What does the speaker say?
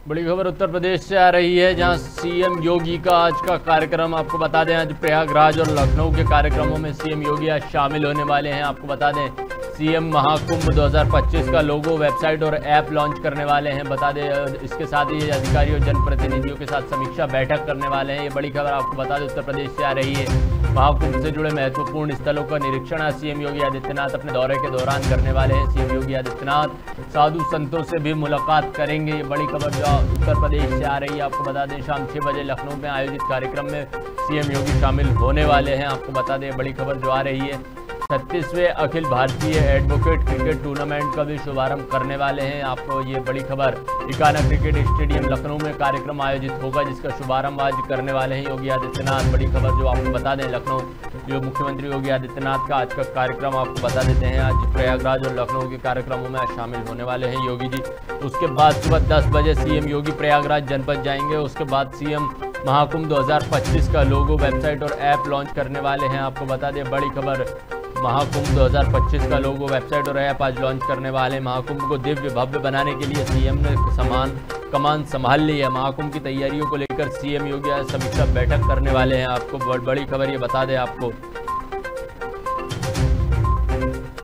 बड़ी खबर उत्तर प्रदेश से आ रही है, जहां सीएम योगी का आज का कार्यक्रम आपको बता दें। आज प्रयागराज और लखनऊ के कार्यक्रमों में सीएम योगी आज शामिल होने वाले हैं। आपको बता दें सीएम महाकुंभ 2025 का लोगो, वेबसाइट और ऐप लॉन्च करने वाले हैं। बता दें इसके साथ ही अधिकारियों जनप्रतिनिधियों के साथ समीक्षा बैठक करने वाले हैं। ये बड़ी खबर आपको बता दें उत्तर प्रदेश से आ रही है। महाकुंभ से जुड़े महत्वपूर्ण स्थलों का निरीक्षण आज सीएम योगी आदित्यनाथ अपने दौरे के दौरान करने वाले हैं। सीएम योगी आदित्यनाथ साधु संतों से भी मुलाकात करेंगे। ये बड़ी खबर जो उत्तर प्रदेश से आ रही है। आपको बता दें शाम 6 बजे लखनऊ में आयोजित कार्यक्रम में सीएम योगी शामिल होने वाले हैं। आपको बता दें बड़ी खबर जो आ रही है, 36वें Akhil Bharatiya advocate cricket tournament का भी शुभारंभ करने वाले हैं। आपको ये बड़ी खबर, इकाना क्रिकेट स्टेडियम लखनऊ में कार्यक्रम आयोजित होगा, जिसका शुभारंभ आज करने वाले हैं योगी आदित्यनाथ। बड़ी खबर जो आपको बता दें, लखनऊ जो मुख्यमंत्री योगी आदित्यनाथ का आज का कार्यक्रम आपको बता देते हैं। आज प्रयागराज और लखनऊ के कार्यक्रमों में आज शामिल होने वाले हैं योगी जी। उसके बाद सुबह 10 बजे सीएम योगी प्रयागराज जनपद जाएंगे। उसके बाद सीएम महाकुंभ 2025 का लोगो, वेबसाइट और ऐप लॉन्च करने वाले हैं। आपको बता दें बड़ी खबर, महाकुंभ 2025 का लोगो, वेबसाइट और ऐप आज लॉन्च करने वाले हैं। महाकुंभ को दिव्य भव्य बनाने के लिए सीएम ने कमान संभाल ली है। महाकुंभ की तैयारियों को लेकर सीएम योगी आज समीक्षा बैठक करने वाले हैं। आपको बड़ी खबर ये बता दें आपको